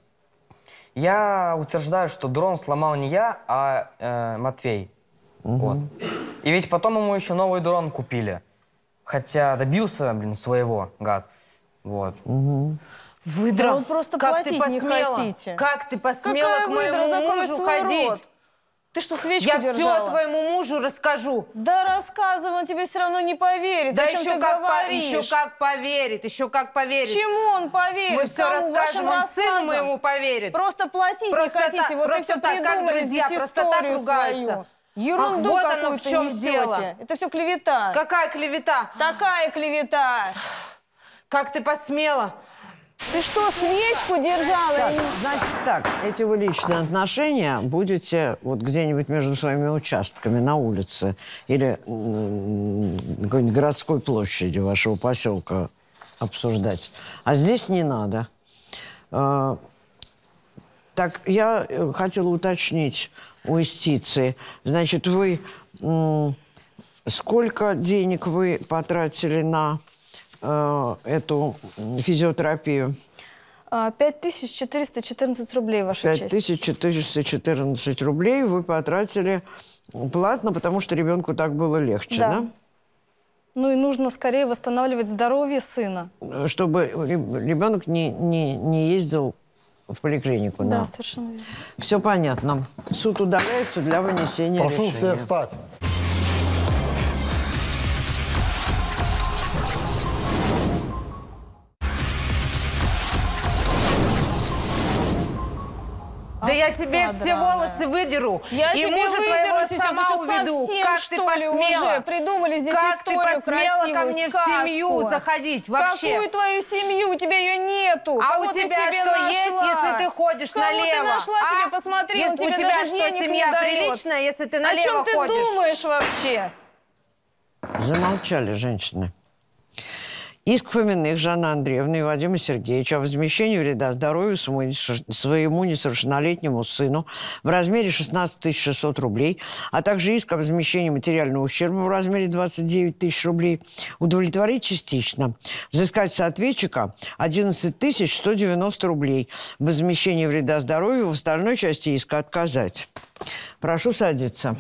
Speaker 12: Я утверждаю, что дрон сломал не я, а э, Матвей. Вот. И ведь потом ему еще новый дрон купили. Хотя добился, блин, своего, гад. Вот.
Speaker 6: Выдра,
Speaker 7: Да вы просто
Speaker 6: как ты
Speaker 7: платить не
Speaker 6: посмела?
Speaker 7: хотите.
Speaker 6: Как ты посмела
Speaker 7: Какая
Speaker 6: к моему
Speaker 7: выдра? Закрой
Speaker 6: мужу
Speaker 7: свой
Speaker 6: ходить?
Speaker 7: рот. Ты что, свечку
Speaker 6: Я
Speaker 7: держала?
Speaker 6: все твоему мужу расскажу.
Speaker 7: Да рассказывай, он тебе все равно не поверит.
Speaker 6: Да
Speaker 7: О чем
Speaker 6: еще
Speaker 7: ты
Speaker 6: как, по-
Speaker 7: говоришь?
Speaker 6: еще как поверит, еще как поверит.
Speaker 7: Чему он поверит?
Speaker 6: Мы все
Speaker 7: Кому?
Speaker 6: расскажем,
Speaker 7: Вашим
Speaker 6: он сыну
Speaker 7: рассказам?
Speaker 6: моему поверит.
Speaker 7: Просто платить
Speaker 6: Просто
Speaker 7: не хотите.
Speaker 6: так-
Speaker 7: вот и
Speaker 6: просто
Speaker 7: все
Speaker 6: так, как
Speaker 7: придумали
Speaker 6: друзья,
Speaker 7: здесь
Speaker 6: просто так
Speaker 7: историю
Speaker 6: ругаются.
Speaker 7: свою. Ерунду
Speaker 6: Ах, вот оно в
Speaker 7: какую-то
Speaker 6: чем
Speaker 7: несете.
Speaker 6: дело.
Speaker 7: Это все клевета.
Speaker 6: Какая клевета?
Speaker 7: Такая клевета.
Speaker 6: Как ты посмела?
Speaker 7: Ты что, свечку держала?
Speaker 1: Так, значит так, эти вы личные отношения будете вот где-нибудь между своими участками на улице или м, на какой-нибудь городской площади вашего поселка обсуждать. А здесь не надо. А, так, я э, хотела уточнить у юстиции. Значит, вы... м, сколько денег вы потратили на э, эту физиотерапию?
Speaker 7: пять тысяч четыреста четырнадцать рублей, ваша
Speaker 1: пять
Speaker 7: честь.
Speaker 1: тысяч четыреста четырнадцать рублей вы потратили платно, потому что ребенку так было легче, да?
Speaker 7: Да. Ну и нужно скорее восстанавливать здоровье сына.
Speaker 1: Чтобы ребенок не, не, не ездил в поликлинику.
Speaker 7: Да,
Speaker 1: Да,
Speaker 7: совершенно верно.
Speaker 1: Все понятно. Суд удаляется для вынесения
Speaker 13: Прошу
Speaker 1: решения.
Speaker 13: всех встать.
Speaker 6: Да я тебе все
Speaker 7: драная.
Speaker 6: волосы выдеру.
Speaker 7: Я
Speaker 6: и
Speaker 7: тебе
Speaker 6: мужа
Speaker 7: выдеру
Speaker 6: твоего
Speaker 7: сейчас.
Speaker 6: сама
Speaker 7: Вы что,
Speaker 6: уведу.
Speaker 7: совсем,
Speaker 6: Как
Speaker 7: что
Speaker 6: ты
Speaker 7: ли,
Speaker 6: посмела?
Speaker 7: уже придумали здесь
Speaker 6: как
Speaker 7: историю
Speaker 6: ты посмела ко
Speaker 7: красивую,
Speaker 6: мне
Speaker 7: сказку?
Speaker 6: в семью заходить вообще?
Speaker 7: Какую твою семью? У тебя ее нету.
Speaker 6: А
Speaker 7: Кого
Speaker 6: у
Speaker 7: ты
Speaker 6: тебя
Speaker 7: себе
Speaker 6: что
Speaker 7: нашла?
Speaker 6: есть, если ты ходишь
Speaker 7: Кого
Speaker 6: налево?
Speaker 7: ты нашла
Speaker 6: а?
Speaker 7: себе? Посмотри, он
Speaker 6: если
Speaker 7: тебе
Speaker 6: у тебя
Speaker 7: даже
Speaker 6: что,
Speaker 7: денег
Speaker 6: семья
Speaker 7: не дает.
Speaker 6: приличная, если ты
Speaker 7: О
Speaker 6: налево
Speaker 7: чем ты
Speaker 6: ходишь?
Speaker 7: думаешь вообще?
Speaker 1: Замолчали женщины. Иск Фоминых Жанны Андреевны и Вадима Сергеевича о возмещении вреда здоровью своему несовершеннолетнему сыну в размере шестнадцать тысяч шестьсот рублей, а также иск о возмещении материального ущерба в размере двадцать девять тысяч рублей удовлетворить частично. Взыскать с ответчика одиннадцать тысяч сто девяносто рублей. Возмещение вреда здоровью в остальной части иска отказать. Прошу садиться.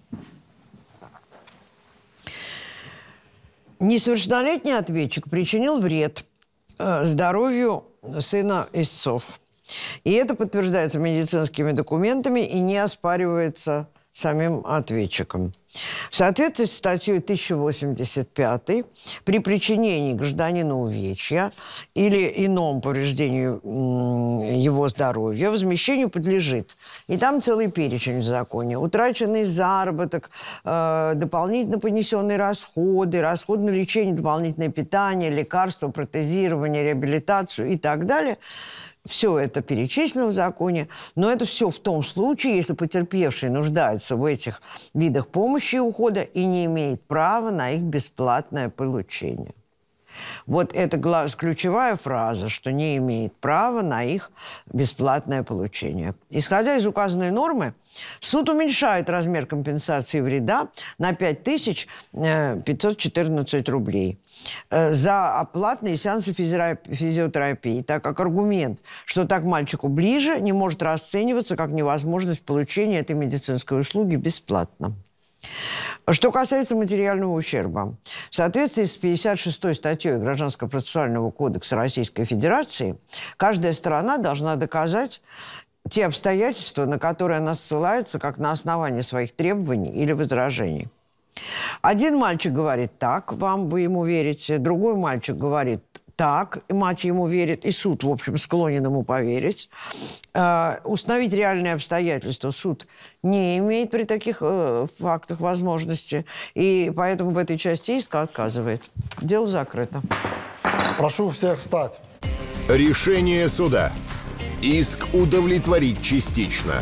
Speaker 1: Несовершеннолетний ответчик причинил вред э, здоровью сына истцов. И это подтверждается медицинскими документами и не оспаривается самим ответчиком. В соответствии с статьей тысяча восемьдесят пять при причинении гражданину увечья или ином повреждению его здоровья возмещению подлежит. И там целый перечень в законе. Утраченный заработок, э, дополнительно понесенные расходы, расходы на лечение, дополнительное питание, лекарства, протезирование, реабилитацию и так далее. Все это перечислено в законе, но это все в том случае, если потерпевший нуждается в этих видах помощи и ухода и не имеет права на их бесплатное получение. Вот это ключевая фраза, что не имеет права на их бесплатное получение. Исходя из указанной нормы, суд уменьшает размер компенсации вреда на пять тысяч пятьсот четырнадцать рублей за оплатные сеансы физиотерапии, так как аргумент, что так мальчику ближе, не может расцениваться как невозможность получения этой медицинской услуги бесплатно. Что касается материального ущерба, в соответствии с пятьдесят шестой статьей Гражданского процессуального кодекса Российской Федерации, каждая сторона должна доказать те обстоятельства, на которые она ссылается, как на основании своих требований или возражений. Один мальчик говорит так, вам, вы ему верите, другой мальчик говорит так, и мать ему верит, и суд, в общем, склонен ему поверить. Э, установить реальные обстоятельства суд не имеет при таких э, фактах возможности, и поэтому в этой части иска отказывает. Дело закрыто.
Speaker 13: Прошу всех встать.
Speaker 5: Решение суда. Иск удовлетворить частично.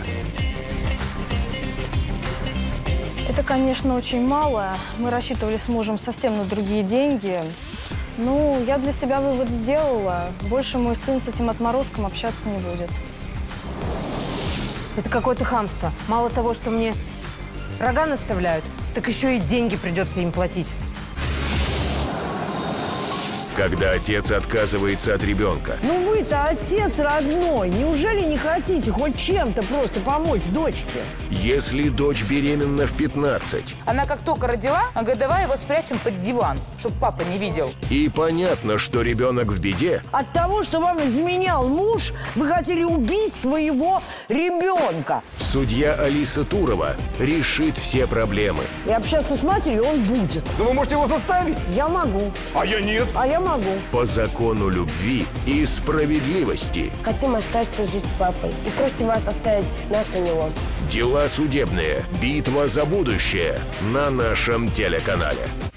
Speaker 7: Это, конечно, очень мало. Мы рассчитывали с мужем совсем на другие деньги. Ну, я для себя вывод сделала. Больше мой сын с этим отморозком общаться не будет.
Speaker 6: Это какое-то хамство. Мало того, что мне рога наставляют, так еще и деньги придется им платить.
Speaker 5: Когда отец отказывается от ребенка.
Speaker 1: Ну вы-то отец родной. Неужели не хотите хоть чем-то просто помочь дочке?
Speaker 5: Если дочь беременна в пятнадцать.
Speaker 11: Она как только родила, она говорит, давай его спрячем под диван, чтобы папа не видел.
Speaker 5: И понятно, что ребенок в беде.
Speaker 1: От того, что вам изменял муж, вы хотели убить своего ребенка.
Speaker 5: Судья Алиса Турова решит все проблемы.
Speaker 1: И общаться с матерью он будет.
Speaker 10: Но вы можете его заставить?
Speaker 1: Я могу.
Speaker 10: А я нет.
Speaker 1: А я могу.
Speaker 5: По закону любви и справедливости.
Speaker 14: Хотим остаться жить с папой и просим вас оставить нас у него.
Speaker 5: Дела судебные. Битва за будущее на нашем телеканале.